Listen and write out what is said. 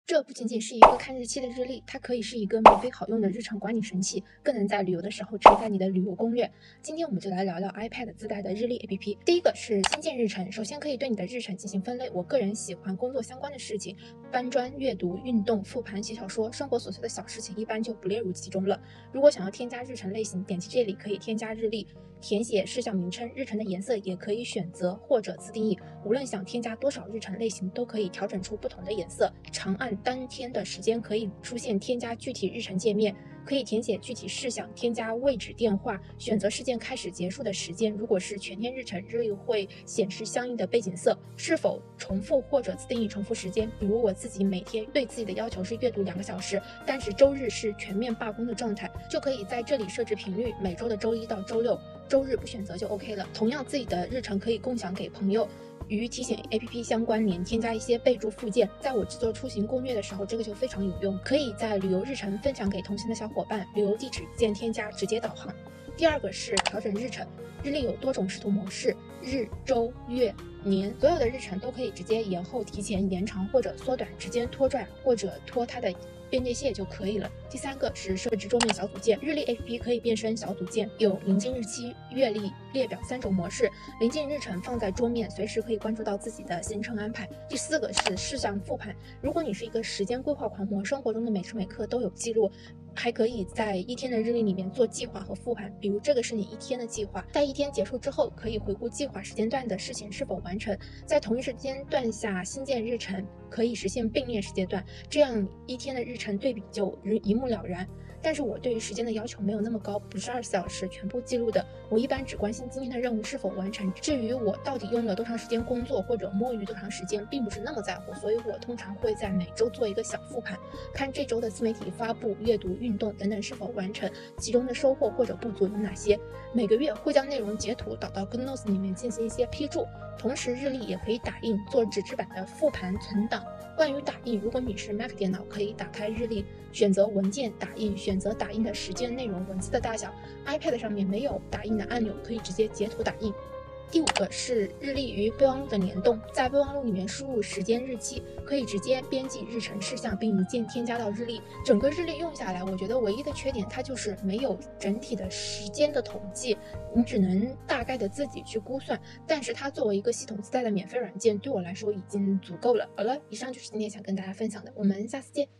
这不仅仅是一个看日期的日历，它可以是一个免费好用的日程管理神器，更能在旅游的时候承载你的旅游攻略。今天我们就来聊聊 iPad 自带的日历 APP。第一个是新建日程，首先可以对你的日程进行分类。我个人喜欢工作相关的事情，搬砖、阅读、运动、复盘、写小说，生活琐碎的小事情一般就不列入其中了。如果想要添加日程类型，点击这里可以添加日历，填写事项名称，日程的颜色也可以选择或者自定义。无论想添加多少日程类型，都可以调整出不同的颜色。长按当天的时间可以出现添加具体日程界面，可以填写具体事项，添加位置电话，选择事件开始结束的时间。如果是全天日程，日历会显示相应的背景色。是否重复或者自定义重复时间，比如我自己每天对自己的要求是阅读2个小时，但是周日是全面罢工的状态，就可以在这里设置频率，每周的周一到周六，周日不选择就 OK 了。同样，自己的日程可以共享给朋友，与提醒 APP 相关联，添加一些备注附件。在我制作出行攻略的时候，这个就非常有用，可以在旅游日程分享给同行的小伙伴，旅游地址一键添加，直接导航。第二个是调整日程，日历有多种视图模式，日、周、月、年，所有的日程都可以直接延后、提前、延长或者缩短，直接拖拽或者拖它的边界线就可以了。第三个是设置桌面小组件，日历 APP 可以变身小组件，有临近日期、月历、列表3种模式。临近日程放在桌面，随时可以关注到自己的行程安排。第四个是事项复盘，如果你是一个时间规划狂魔，生活中的每时每刻都有记录，还可以在一天的日历里面做计划和复盘。比如这个是你一天的计划，在一天结束之后，可以回顾计划时间段的事情是否完成，在同一时间段下新建日程，可以实现并列时间段，这样一天的日程对比就一目了然。但是我对于时间的要求没有那么高，不是24小时全部记录的，我一般只关心今天的任务是否完成，至于我到底用了多长时间工作或者摸鱼多长时间，并不是那么在乎，所以我通常会在每周做一个小复盘，看这周的自媒体发布、阅读、运动等等是否完成，其中的收获或者不足有哪些。每个月会将内容截图导到 GoodNotes 里面进行一些批注，同时日历也可以打印做纸质版的复盘存档。关于打印，如果你是 Mac 电脑，可以打开日历，选择文件打印，选择打印的时间、内容、文字的大小。iPad 上面没有打印的按钮，可以直接截图打印。第五个是日历与备忘录的联动，在备忘录里面输入时间日期，可以直接编辑日程事项，并一键添加到日历。整个日历用下来，我觉得唯一的缺点它就是没有整体的时间的统计，你只能大概的自己去估算，但是它作为一个系统自带的免费软件，对我来说已经足够了。好了，以上就是今天想跟大家分享的，我们下次见。